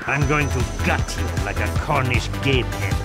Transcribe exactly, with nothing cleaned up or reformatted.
I'm going to gut you like a Cornish gamehead.